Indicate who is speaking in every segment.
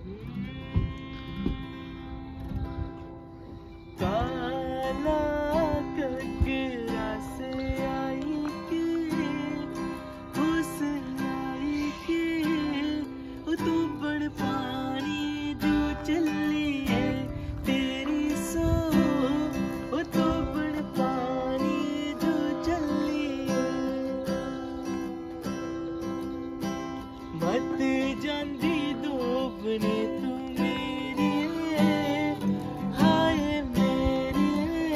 Speaker 1: काला ककरा से आई के हुस्न आई के तू बड़ पानी जो चली है तेरी सो तू बड़ पानी जो चली है मत जांदी डूबने तू मेरी हाय मेरी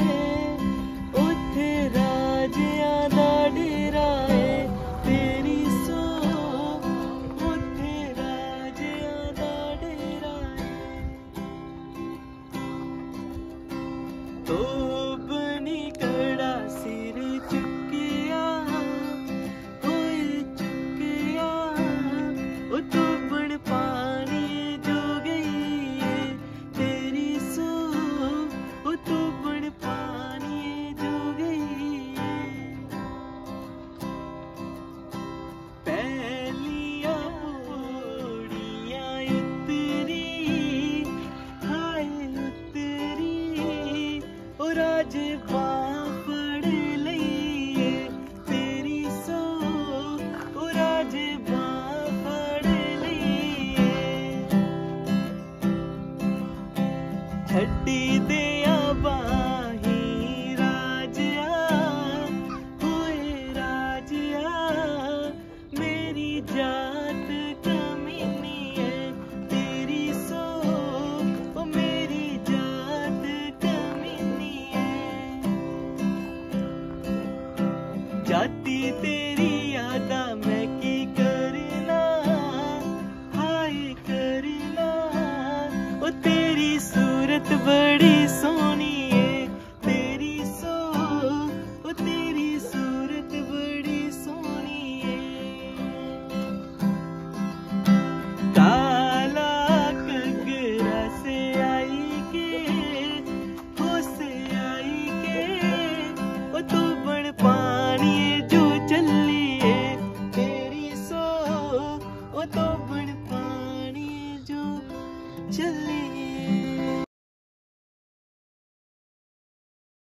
Speaker 1: उथे राजिया दा डेरा है तेरी सो उथे राजिया दा डेरा है तो बनी कड़ा सिर चुकिया होए चुकिया तू बड़ पानी जो गई है तेरी सो तू बड़ पानी जो गई है पहलिया ओड़ियां उतरी हाय उतरी और आज फड़ लईए तेरी सो और आज फड़ लईए छड्डी दिया बाही राजिया होए राजिया मेरी जात कमीनी है तेरी सो मेरी जात कमीनी है जाती तेरी यादा मैं की करना हाय करना तेरी सूरत बड़ी सोनी है तेरी सो तेरी सूरत बड़ी सोनी है काला ककरा से आई के से आई के तू बड़ पानी जो चली है तेरी सो तो